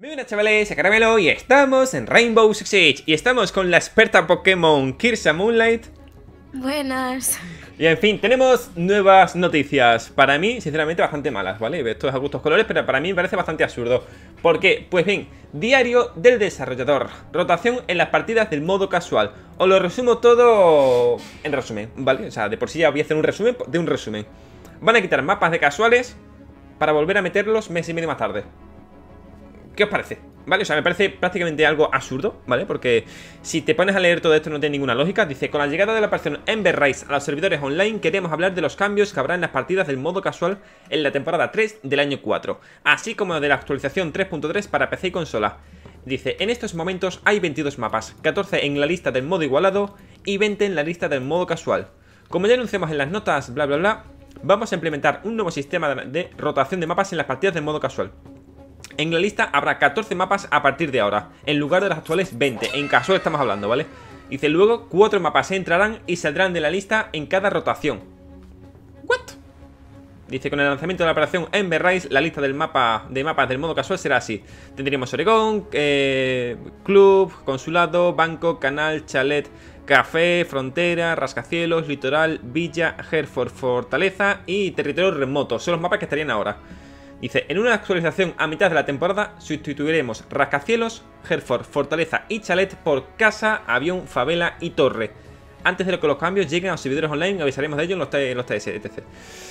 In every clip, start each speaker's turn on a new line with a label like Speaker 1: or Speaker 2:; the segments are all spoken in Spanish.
Speaker 1: Muy buenas chavales, soy Caramelo y estamos en Rainbow Six Siege. Y estamos con la experta Pokémon Kirsa Moonlight.
Speaker 2: Buenas.
Speaker 1: Y en fin, tenemos nuevas noticias. Para mí, sinceramente, bastante malas, ¿vale? Esto es a gustos colores, pero para mí me parece bastante absurdo. ¿Por qué? Pues bien, diario del desarrollador. Rotación en las partidas del modo casual. Os lo resumo todo en resumen, ¿vale? O sea, de por sí ya voy a hacer un resumen de un resumen. Van a quitar mapas de casuales para volver a meterlos mes y medio más tarde. ¿Qué os parece? ¿Vale? O sea, me parece prácticamente algo absurdo, ¿vale? Porque si te pones a leer todo esto no tiene ninguna lógica. Dice, con la llegada de la operación Ember Rise a los servidores online, queremos hablar de los cambios que habrá en las partidas del modo casual en la temporada 3 del año 4, así como de la actualización 3.3 para PC y consola. Dice, en estos momentos hay 22 mapas, 14 en la lista del modo igualado y 20 en la lista del modo casual. Como ya anunciamos en las notas, bla bla bla, vamos a implementar un nuevo sistema de rotación de mapas en las partidas del modo casual. En la lista habrá 14 mapas a partir de ahora, en lugar de los actuales 20, en casual estamos hablando, ¿vale? Dice, luego 4 mapas entrarán y saldrán de la lista en cada rotación. ¿What? Dice, con el lanzamiento de la operación Ember Rise, la lista de mapas del modo casual será así. Tendríamos Oregón, Club, Consulado, Banco, Canal, Chalet, Café, Frontera, Rascacielos, Litoral, Villa, Hereford, Fortaleza y Territorio Remoto. Son los mapas que estarían ahora. Dice, en una actualización a mitad de la temporada sustituiremos Rascacielos, Hereford, Fortaleza y Chalet por Casa, Avión, Favela y Torre. Antes de que los cambios lleguen a los servidores online, avisaremos de ello en los TS, etc.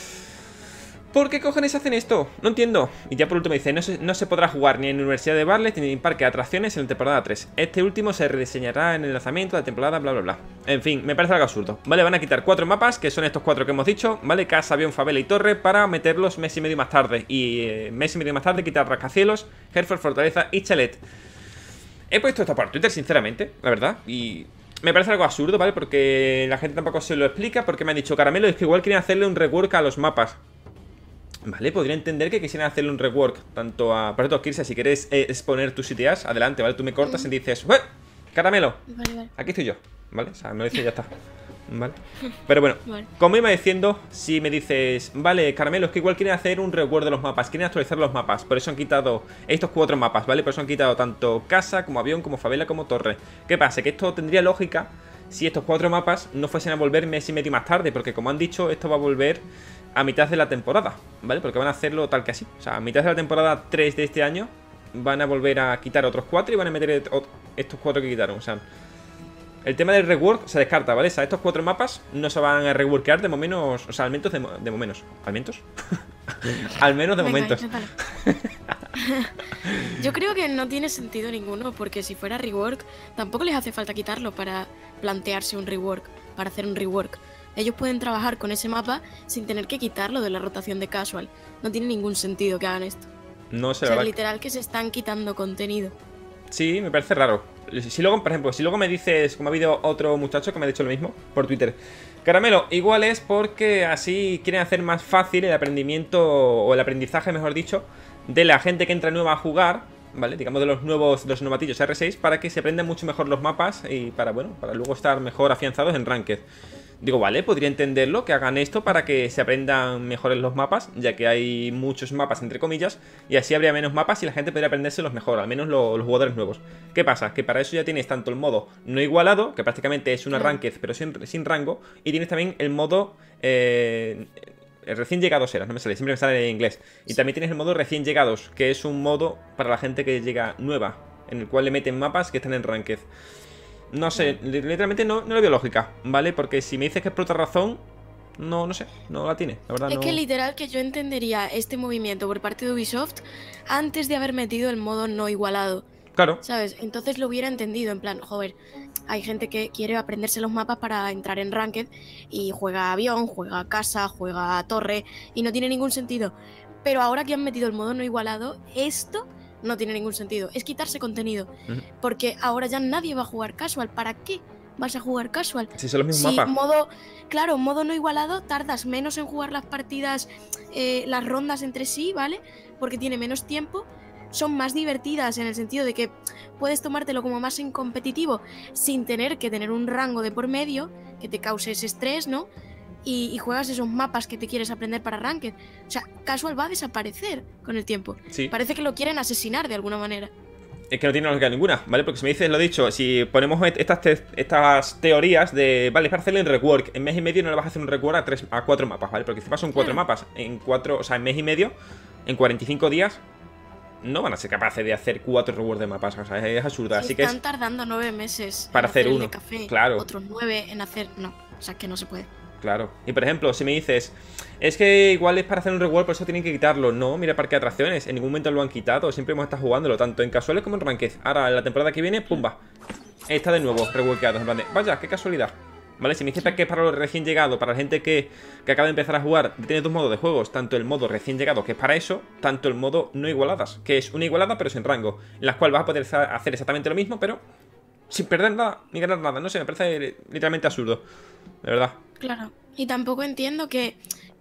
Speaker 1: ¿Por qué cojones hacen esto? No entiendo. Y ya por último dice, no se podrá jugar ni en la Universidad de Barlet ni en Parque de Atracciones en la temporada 3. Este último se rediseñará en el lanzamiento de la temporada bla bla bla. En fin, me parece algo absurdo. Vale, van a quitar 4 mapas, que son estos 4 que hemos dicho, ¿vale? Casa, Avión, Favela y Torre, para meterlos mes y medio más tarde. Y mes y medio más tarde quitar Rascacielos, Hereford, Fortaleza y Chalet. He puesto esto por Twitter, sinceramente, la verdad, y me parece algo absurdo, ¿vale? Porque la gente tampoco se lo explica, porque me han dicho, Caramelo, es que igual quieren hacerle un rework a los mapas. Vale, podría entender que quisieran hacerle un rework tanto a... Por cierto, Kirsa, si quieres exponer tus ideas, adelante, ¿vale? Tú me cortas y dices, Caramelo,
Speaker 2: Vale.
Speaker 1: aquí estoy yo, ¿vale? O sea, me lo dices y ya está, ¿vale? Pero bueno,
Speaker 2: Vale.
Speaker 1: como iba diciendo, si me dices, vale, Caramelo, es que igual quieren hacer un rework de los mapas, quieren actualizar los mapas, por eso han quitado estos 4 mapas, ¿vale? Por eso han quitado tanto Casa, como Avión, como Favela, como Torre. ¿Qué pasa? Que esto tendría lógica si estos 4 mapas no fuesen a volver mes y medio más tarde, porque como han dicho, esto va a volver a mitad de la temporada, ¿vale? Porque van a hacerlo tal que así. O sea, a mitad de la temporada 3 de este año van a volver a quitar otros 4 y van a meter estos 4 que quitaron. O sea, el tema del rework se descarta, ¿vale? O sea, estos 4 mapas no se van a reworkear de momentos. O sea, al menos de momentos. ¿Almentos? Al menos de momentos.
Speaker 2: Vale. Yo creo que no tiene sentido ninguno, porque si fuera rework, tampoco les hace falta quitarlo para plantearse un rework, para hacer un rework. Ellos pueden trabajar con ese mapa sin tener que quitarlo de la rotación de casual. No tiene ningún sentido que hagan esto.
Speaker 1: No se
Speaker 2: O sea,
Speaker 1: va.
Speaker 2: literal que se están quitando contenido.
Speaker 1: Sí, me parece raro. Si luego, por ejemplo, si luego me dices, como ha habido otro muchacho que me ha dicho lo mismo por Twitter, Caramelo, igual es porque así quieren hacer más fácil el aprendimiento, o el aprendizaje, mejor dicho, de la gente que entra nueva a jugar, ¿vale? Digamos de los novatillos R6, para que se aprendan mucho mejor los mapas y para, bueno, para luego estar mejor afianzados en Ranked. Digo, vale, podría entenderlo, que hagan esto para que se aprendan mejor los mapas, ya que hay muchos mapas, entre comillas, y así habría menos mapas y la gente podría aprendérselos mejor, al menos los jugadores nuevos. ¿Qué pasa? Que para eso ya tienes tanto el modo no igualado, que prácticamente es una ranked, pero sin rango, y tienes también el modo recién llegados eras, no me sale, siempre me sale en inglés. Y también tienes el modo recién llegados, que es un modo para la gente que llega nueva, en el cual le meten mapas que están en ranked. No sé, literalmente no le veo lógica, ¿vale? Porque si me dices que es por otra razón, no sé, no la tiene, la verdad.
Speaker 2: Es que literal que yo entendería este movimiento por parte de Ubisoft antes de haber metido el modo no igualado.
Speaker 1: Claro.
Speaker 2: ¿Sabes? Entonces lo hubiera entendido, en plan, joder, hay gente que quiere aprenderse los mapas para entrar en Ranked y juega Avión, juega Casa, juega Torre y no tiene ningún sentido. Pero ahora que han metido el modo no igualado, esto no tiene ningún sentido. Es quitarse contenido. Porque ahora ya nadie va a jugar casual. ¿Para qué vas a jugar casual?
Speaker 1: Si son los mismos mapas.
Speaker 2: Claro, modo no igualado, tardas menos en jugar las partidas, las rondas entre sí, ¿vale? Porque tiene menos tiempo. Son más divertidas en el sentido de que puedes tomártelo como más en competitivo sin tener que tener un rango de por medio que te cause ese estrés, ¿no? y juegas esos mapas que te quieres aprender para Ranked. O sea, Casual va a desaparecer con el tiempo.
Speaker 1: Sí.
Speaker 2: Parece que lo quieren asesinar de alguna manera.
Speaker 1: Es que no tiene lógica ninguna, ¿vale? Porque si me dices, lo dicho, si ponemos estas teorías de, vale, es para hacerle en rework, en mes y medio no le vas a hacer un rework a 4 mapas, ¿vale? Porque si son 4 mapas o sea, en mes y medio, en 45 días, no van a ser capaces de hacer 4 reworks de mapas, o sea, es absurdo.
Speaker 2: Si
Speaker 1: así que
Speaker 2: están tardando 9 meses
Speaker 1: para
Speaker 2: en
Speaker 1: hacer
Speaker 2: el
Speaker 1: uno,
Speaker 2: de café,
Speaker 1: claro.
Speaker 2: otros 9 en hacer... No, o sea, que no se puede.
Speaker 1: Claro. Y por ejemplo, si me dices, es que igual es para hacer un reward, por eso tienen que quitarlo. No, mira parque de atracciones, en ningún momento lo han quitado. Siempre hemos estado jugándolo, tanto en casuales como en ranked. Ahora, en la temporada que viene, pumba, está de nuevo reworkeado. En plan de, vaya, qué casualidad. ¿Vale? Si me dices que es para los recién llegados, para la gente que acaba de empezar a jugar, tiene dos modos de juegos. Tanto el modo recién llegado, que es para eso, tanto el modo no igualadas, que es una igualada pero sin rango, en la cual vas a poder hacer exactamente lo mismo, pero sin perder nada, ni ganar nada. No sé, me parece literalmente absurdo. De verdad.
Speaker 2: Claro. Y tampoco entiendo que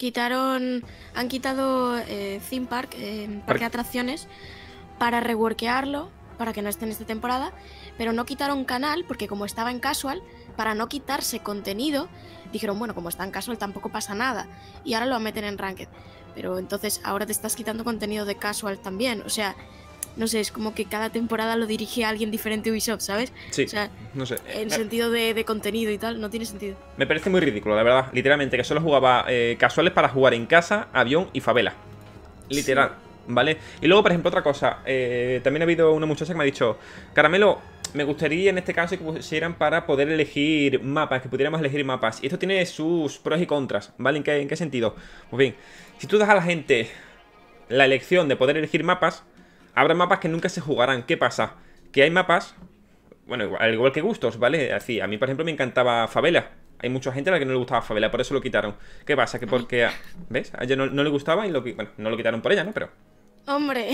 Speaker 2: han quitado Theme Park, parque de atracciones, para reworkearlo, para que no esté en esta temporada, pero no quitaron canal, porque como estaba en Casual, para no quitarse contenido, dijeron, bueno, como está en Casual tampoco pasa nada, y ahora lo meten en Ranked. Pero entonces ahora te estás quitando contenido de Casual también, o sea... No sé, es como que cada temporada lo dirige a alguien diferente Ubisoft, ¿sabes?
Speaker 1: Sí,
Speaker 2: o sea,
Speaker 1: no sé.
Speaker 2: En sentido de contenido y tal, no tiene sentido.
Speaker 1: Me parece muy ridículo, la verdad. Literalmente, que solo jugaba casuales para jugar en casa, avión y favela. Literal, sí. ¿Vale? Y luego, por ejemplo, otra cosa. También ha habido una muchacha que me ha dicho, Caramelo, me gustaría en este caso que pusieran para poder elegir mapas, que pudiéramos elegir mapas. Y esto tiene sus pros y contras, ¿vale? ¿En qué sentido? Pues bien, si tú das a la gente la elección de poder elegir mapas, habrá mapas que nunca se jugarán. ¿Qué pasa? Que hay mapas, bueno, al igual que gustos, ¿vale? Así, a mí, por ejemplo, me encantaba Favela. Hay mucha gente a la que no le gustaba Favela, por eso lo quitaron. ¿Qué pasa? Que porque, ¿ves? A ella no le gustaba y bueno, no lo quitaron por ella, ¿no? Pero...
Speaker 2: Hombre,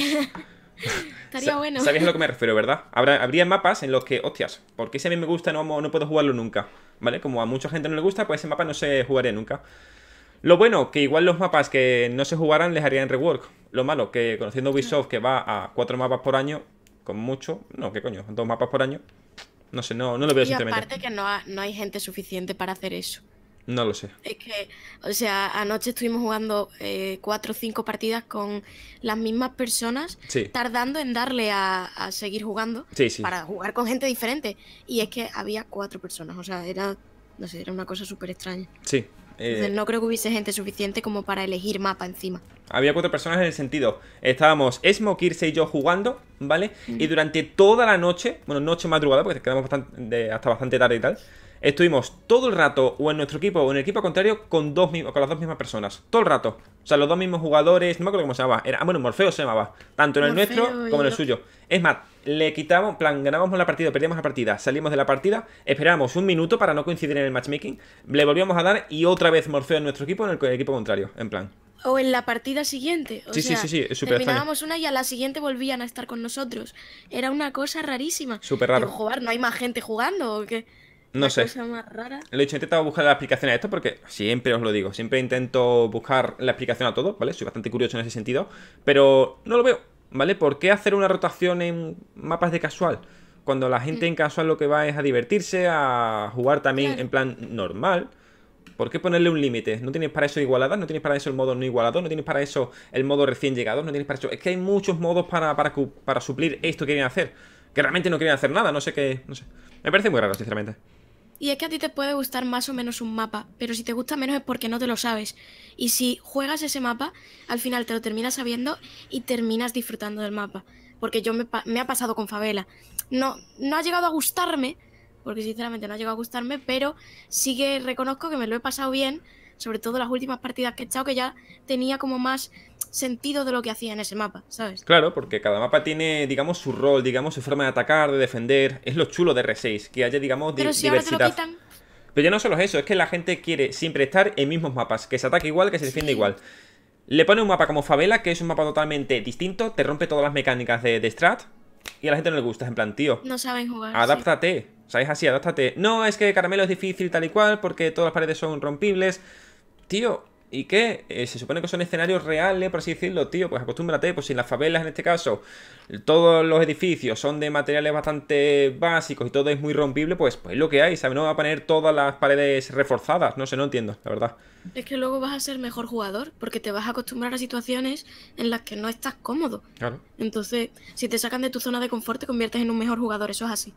Speaker 2: estaría bueno.
Speaker 1: ¿Sabías a lo que me refiero, verdad? Habría mapas en los que, hostias, porque si a mí me gusta no puedo jugarlo nunca, ¿vale? Como a mucha gente no le gusta, pues ese mapa no se jugaría nunca. Lo bueno, que igual los mapas que no se jugaran les harían rework. Lo malo, que conociendo Ubisoft que va a 4 mapas por año, con mucho, no, ¿qué coño? 2 mapas por año, no sé, no lo veo sinceramente.
Speaker 2: Y aparte que no hay gente suficiente para hacer eso.
Speaker 1: No lo sé.
Speaker 2: Es que, o sea, anoche estuvimos jugando 4 o 5 partidas con las mismas personas,
Speaker 1: sí,
Speaker 2: tardando en darle a seguir jugando,
Speaker 1: sí, sí,
Speaker 2: para jugar con gente diferente. Y es que había 4 personas, o sea, era una cosa súper extraña.
Speaker 1: Sí.
Speaker 2: Entonces, no creo que hubiese gente suficiente como para elegir mapa encima.
Speaker 1: Había 4 personas en el sentido, estábamos Esmo, Kirse y yo jugando, ¿vale? Y durante toda la noche, bueno, noche madrugada, porque quedamos hasta bastante tarde y tal, estuvimos todo el rato o en nuestro equipo o en el equipo contrario con las dos mismas personas. Todo el rato. O sea, los dos mismos jugadores, no me acuerdo cómo se llamaba. Bueno, Morfeo se llamaba. Tanto en el nuestro como en el suyo. Es más, le quitábamos, en plan, ganábamos la partida, perdíamos la partida, salimos de la partida, esperábamos un minuto para no coincidir en el matchmaking, le volvíamos a dar y otra vez Morfeo en nuestro equipo, en el equipo contrario, en plan.
Speaker 2: O en la partida siguiente. O sea,
Speaker 1: sí, es súper
Speaker 2: terminábamos una y a la siguiente volvían a estar con nosotros. Era una cosa rarísima.
Speaker 1: Súper raro.
Speaker 2: Digo, joder, ¿no hay más gente jugando o qué?
Speaker 1: No sé.
Speaker 2: Cosa más rara.
Speaker 1: Lo he dicho, he intentado buscar la explicación a esto porque siempre os lo digo, siempre intento buscar la explicación a todo, ¿vale? Soy bastante curioso en ese sentido, pero no lo veo, ¿vale? ¿Por qué hacer una rotación en mapas de casual? Cuando la gente en casual lo que va es a divertirse, a jugar también en plan normal. ¿Por qué ponerle un límite? ¿No tienes para eso igualadas? ¿No tienes para eso el modo no igualado? ¿No tienes para eso el modo recién llegado? ¿No tienes para eso? Es que hay muchos modos para suplir esto que quieren hacer, que realmente no quieren hacer nada, no sé qué, no sé. Me parece muy raro, sinceramente.
Speaker 2: Y es que a ti te puede gustar más o menos un mapa, pero si te gusta menos es porque no te lo sabes. Y si juegas ese mapa, al final te lo terminas sabiendo y terminas disfrutando del mapa. Porque yo me ha pasado con Favela. No ha llegado a gustarme, porque sinceramente no ha llegado a gustarme, pero sí que reconozco que me lo he pasado bien, sobre todo las últimas partidas que he echado, que ya tenía como más sentido de lo que hacía en ese mapa, ¿sabes?
Speaker 1: Claro, porque cada mapa tiene, digamos, su rol, digamos, su forma de atacar, de defender. Es lo chulo de R6, que haya, digamos,
Speaker 2: pero si
Speaker 1: diversidad.
Speaker 2: ahora te lo quitan...
Speaker 1: Pero ya no solo es eso, es que la gente quiere siempre estar en mismos mapas, que se ataque igual, que se defiende igual. Le pone un mapa como Favela, que es un mapa totalmente distinto, te rompe todas las mecánicas de strat, y a la gente no le gusta, es en plan, tío,
Speaker 2: no saben jugar.
Speaker 1: adáptate, ¿sabes? Así, adáptate. No, es que Caramelo es difícil tal y cual, porque todas las paredes son rompibles. Tío, ¿Y qué? Se supone que son escenarios reales, por así decirlo, tío. Pues acostúmbrate, pues si en las favelas en este caso todos los edificios son de materiales bastante básicos y todo es muy rompible, pues es lo que hay, ¿sabes? No va a poner todas las paredes reforzadas. No sé, no entiendo, la verdad.
Speaker 2: Es que luego vas a ser mejor jugador porque te vas a acostumbrar a situaciones en las que no estás cómodo.
Speaker 1: Claro.
Speaker 2: Entonces, si te sacan de tu zona de confort, te conviertes en un mejor jugador, eso es así.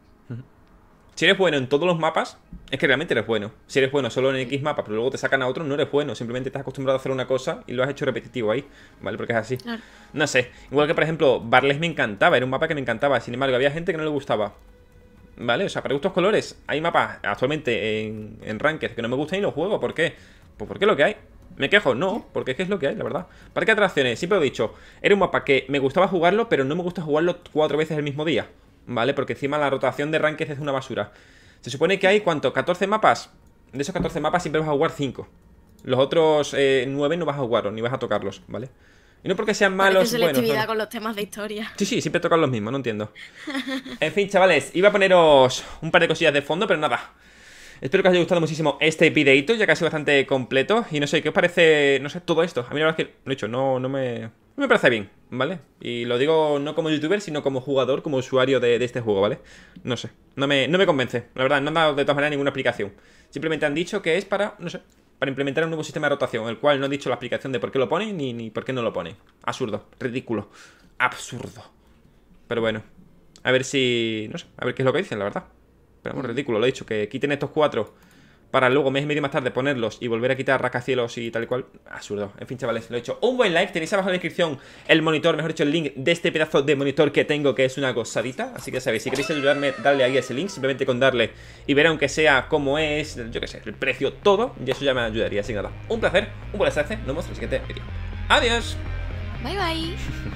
Speaker 1: Si eres bueno en todos los mapas, es que realmente eres bueno. Si eres bueno solo en X mapa, pero luego te sacan a otro, no eres bueno. Simplemente estás acostumbrado a hacer una cosa y lo has hecho repetitivo ahí, ¿vale? Porque es así.
Speaker 2: Claro.
Speaker 1: No sé. Igual que, por ejemplo, Barles me encantaba. Era un mapa que me encantaba. Sin embargo, había gente que no le gustaba. ¿Vale? O sea, para gustos colores. Hay mapas actualmente en Ranked que no me gustan y los juego. ¿Por qué? Pues porque es lo que hay. ¿Me quejo? No, porque es que es lo que hay, la verdad. Parque de atracciones, siempre lo he dicho. Era un mapa que me gustaba jugarlo, pero no me gusta jugarlo 4 veces el mismo día. ¿Vale? Porque encima la rotación de Ranked es una basura. Se supone que hay, ¿cuánto? ¿14 mapas? De esos 14 mapas siempre vas a jugar 5. Los otros 9 no vas a jugarlos, ni vas a tocarlos, ¿vale? Y no porque sean malos,
Speaker 2: Parece selectividad
Speaker 1: buenos,
Speaker 2: con los temas de historia.
Speaker 1: Sí, siempre tocan los mismos, no entiendo. En fin, chavales, iba a poneros un par de cosillas de fondo, pero nada. Espero que os haya gustado muchísimo este videito, ya que ha sido bastante completo. Y no sé, ¿qué os parece, no sé, todo esto? A mí la verdad es que, lo he dicho, no me parece bien, ¿vale? Y lo digo no como youtuber, sino como jugador, como usuario de este juego, ¿vale? No sé, no me convence. La verdad, no han dado de todas maneras ninguna explicación. Simplemente han dicho que es para, no sé, para implementar un nuevo sistema de rotación, el cual no han dicho la explicación de por qué lo ponen ni por qué no lo ponen. Absurdo, ridículo, absurdo. Pero bueno, a ver si, no sé, a ver qué es lo que dicen, la verdad. Pero bueno, ridículo, lo he dicho, que quiten estos 4 para luego mes y medio más tarde ponerlos y volver a quitar rascacielos y tal y cual. Absurdo. En fin, chavales, lo he hecho. Un buen like. Tenéis abajo en la descripción el monitor, mejor dicho, el link de este pedazo de monitor que tengo, que es una gozadita. Así que sabéis, si queréis ayudarme, darle ahí a ese link. Simplemente con darle y ver aunque sea cómo es, yo qué sé, el precio, todo. Y eso ya me ayudaría. Así que nada, un placer, un buen hacer. Nos vemos en el siguiente vídeo. Adiós.
Speaker 2: Bye bye.